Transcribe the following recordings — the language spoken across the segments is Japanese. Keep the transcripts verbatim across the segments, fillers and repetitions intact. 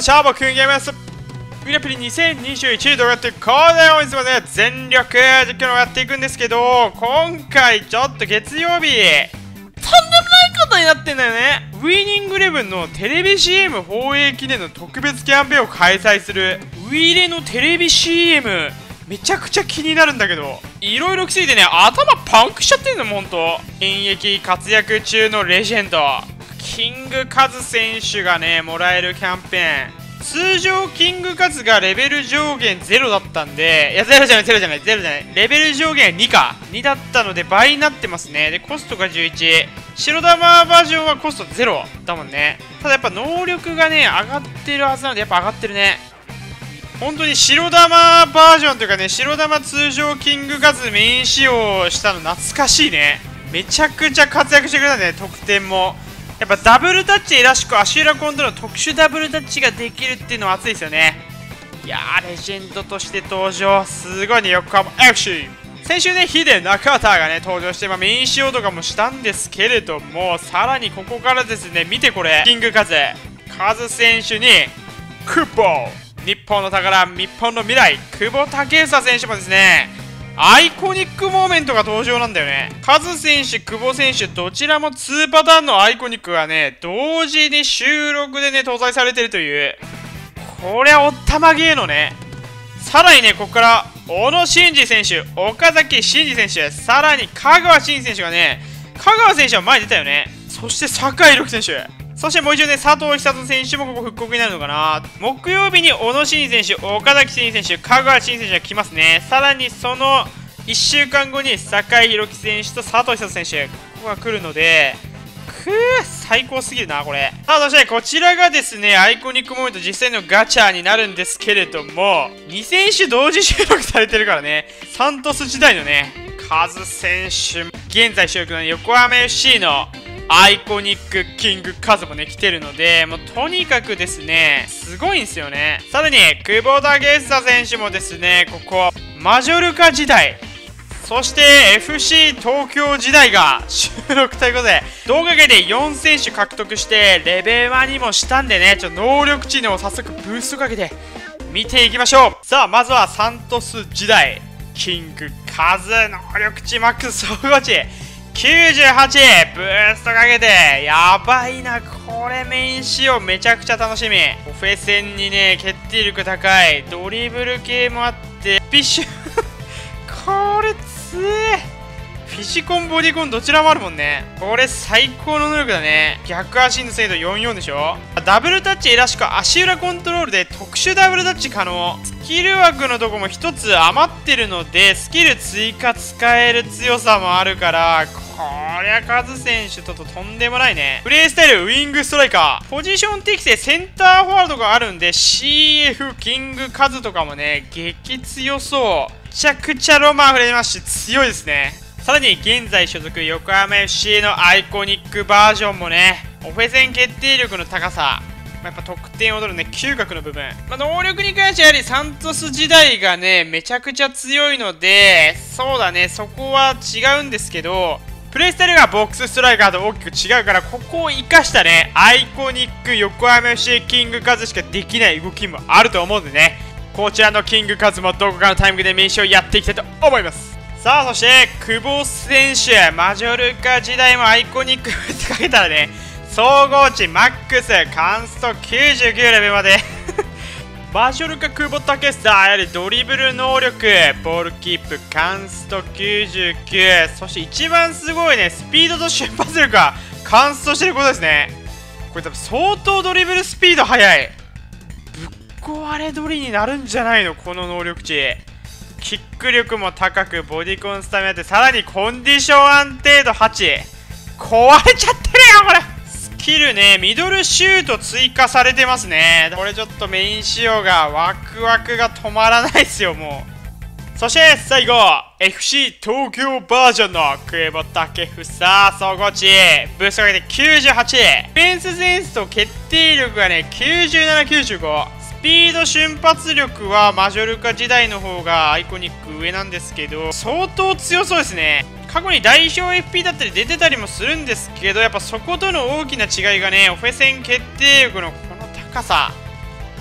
シャーボくんゲームです。グラプリにせんにじゅういち動画やってこれをいつもね全力実況をやっていくんですけど、今回ちょっと月曜日とんでもないことになってんだよね。ウィニングイレブンのテレビ シーエム 放映記念の特別キャンペーンを開催する。ウィレのテレビ シーエム めちゃくちゃ気になるんだけど、いろいろ来すぎてね頭パンクしちゃってんのもんと。現役活躍中のレジェンドキングカズ選手がねもらえるキャンペーン。通常キングカズがレベル上限ゼロだったんで、いやゼロじゃないゼロじゃないゼロじゃないレベル上限にかにだったので倍になってますね。でコストがじゅういち、白玉バージョンはコストゼロだもんね。ただやっぱ能力がね上がってるはずなのでやっぱ上がってるね。本当に白玉バージョンというかね、白玉通常キングカズメイン仕様したの懐かしいね。めちゃくちゃ活躍してくれたね。得点もやっぱダブルタッチらしく足裏コントロールの特殊ダブルタッチができるっていうのは熱いですよね。いやーレジェンドとして登場すごいね。横浜 エフシー 先週ねヒデ中田がね登場して、まあ、メイン仕様とかもしたんですけれども、さらにここからですね見てこれキングカズカズ選手にクボ日本の宝日本の未来久保建英選手もですねアイコニックモーメントが登場なんだよね。カズ選手、久保選手、どちらもにパターンのアイコニックがね、同時に収録でね、搭載されてるという。これはおったまげーのね。さらにね、ここから、小野伸二選手、岡崎慎司選手、さらに香川真司選手がね、香川選手は前に出たよね。そして酒井宏樹選手。そしてもう一度ね、佐藤久人選手もここ復刻になるのかな。木曜日に小野伸二選手、岡崎慎司選手、香川真司選手が来ますね。さらにそのいっしゅうかんごに酒井宏樹選手と佐藤久人選手、ここが来るので、くー、最高すぎるな、これ。さあ、そしてこちらがですね、アイコニックモーメント実際のガチャになるんですけれども、に選手同時収録されてるからね、サントス時代のね、カズ選手、現在収録の、ね、横浜 エフシー のアイコニックキングカズもね来てるので、もうとにかくですねすごいんですよね。さらに久保建英選手もですねここマジョルカ時代、そして エフシー 東京時代が収録ということで動画外でよん選手獲得してレベルいちにもしたんでね、ちょっと能力値を早速ブーストかけて見ていきましょう。さあまずはサントス時代キングカズ能力値マックス総合値きゅうじゅうはち、ブーストかけてやばいな。これメイン仕様めちゃくちゃ楽しみ。オフェ戦にね決定力高いドリブル系もあってビッシュこれつえフィジコンボディコンどちらもあるもんね。これ最高の能力だね。逆足の精度よんじゅうよんでしょ。ダブルタッチらしく足裏コントロールで特殊ダブルタッチ可能。スキル枠のとこもひとつ余ってるのでスキル追加使える強さもあるから、こりゃカズ選手とととんでもないね。プレイスタイルウィングストライカーポジション適正センターフォワードがあるんで シーエフ キングカズとかもね激強そう。めちゃくちゃロマン触れますし強いですね。さらに現在所属横浜 エフシー のアイコニックバージョンもねオフェ戦決定力の高さ、やっぱ得点を取るね嗅覚の部分、まあ、能力に関してはやはりサントス時代がねめちゃくちゃ強いのでそうだねそこは違うんですけど、プレイスタイルがボックスストライカーと大きく違うからここを生かしたねアイコニック横浜 エフシー キングカズしかできない動きもあると思うんでね、こちらのキングカズもどこかのタイミングで名刺をやっていきたいと思います。さあそして久保選手マジョルカ時代もアイコニックってかけたらね総合値マックスカンストきゅうじゅうきゅうレベルまでマジョルカ久保建英やはりドリブル能力ボールキープカンストきゅうじゅうきゅう、そして一番すごいねスピードと瞬発力がカンストしてることですね。これ多分相当ドリブルスピード速いぶっ壊れドリになるんじゃないのこの能力値。キック力も高くボディコンスタミナってさらにコンディション安定度はち、壊れちゃってるよこれ。スキルねミドルシュート追加されてますね。これちょっとメイン仕様がワクワクが止まらないですよもう。そして最後 エフシー 東京バージョンの久保建英総合値ブーストかけてきゅうじゅうはち、ディフェンスセンスと決定力がねきゅうじゅうなな、きゅうじゅうご、スピード瞬発力はマジョルカ時代の方がアイコニック上なんですけど相当強そうですね。過去に代表 エフピー だったり出てたりもするんですけどやっぱそことの大きな違いがねオフェ戦決定力のこの高さ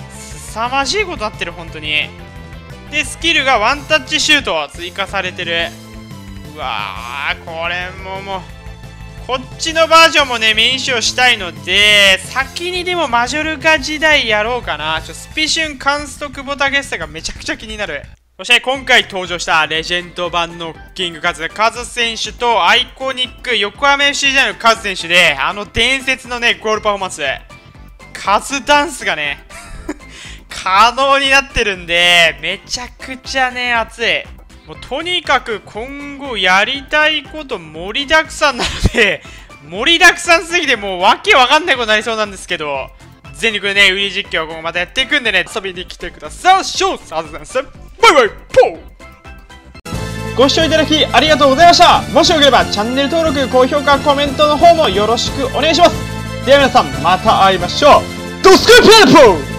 凄まじいことなってる、本当に。で、スキルがワンタッチシュート追加されてる。うわー、これももう、こっちのバージョンもね、メインショーしたいので、先にでもマジョルカ時代やろうかな。ちょ、スピシュン、カンスト、久保建英がめちゃくちゃ気になる。そして今回登場したレジェンド版のキングカズ、カズ選手とアイコニック、横浜 エフシー 時代のカズ選手で、あの伝説のね、ゴールパフォーマンス、カズダンスがね、可能になってるんで、めちゃくちゃね、熱い。もうとにかく今後やりたいこと盛りだくさんなので、盛りだくさんすぎてもうわけわかんないことになりそうなんですけど、全力でね、売り実況を今後またやっていくんでね、遊びに来てください。ショースありがとうございます。バイバイポー。ご視聴いただきありがとうございました。もしよければチャンネル登録、高評価、コメントの方もよろしくお願いします。では皆さん、また会いましょう。ドスクープレポー